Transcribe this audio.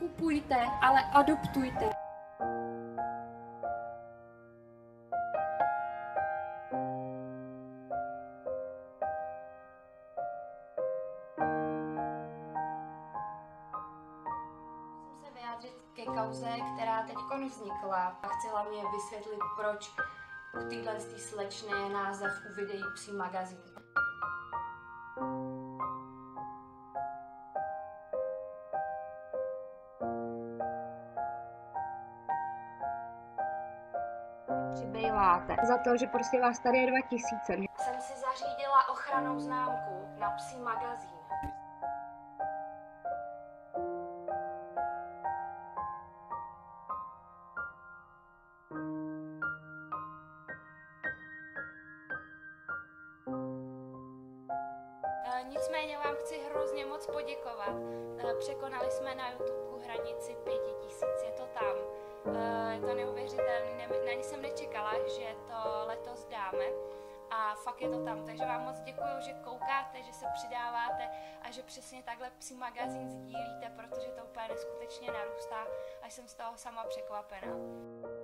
nekupujte, ale adoptujte. Ke kauze, která teď vznikla, a chci hlavně vysvětlit, proč u téhle slečny je název u videí Psí magazín. Přibýváte za to, že prostě vás tady je 2000. Jsem si zařídila ochrannou známku na Psí magazín. Nicméně vám chci hrozně moc poděkovat. Překonali jsme na YouTube hranici 5000, je to tam. Je to neuvěřitelné, ani jsem nečekala, že to letos dáme. A fakt je to tam, takže vám moc děkuju, že koukáte, že se přidáváte a že přesně takhle Psí magazín sdílíte, protože to úplně neskutečně narůstá a jsem z toho sama překvapená.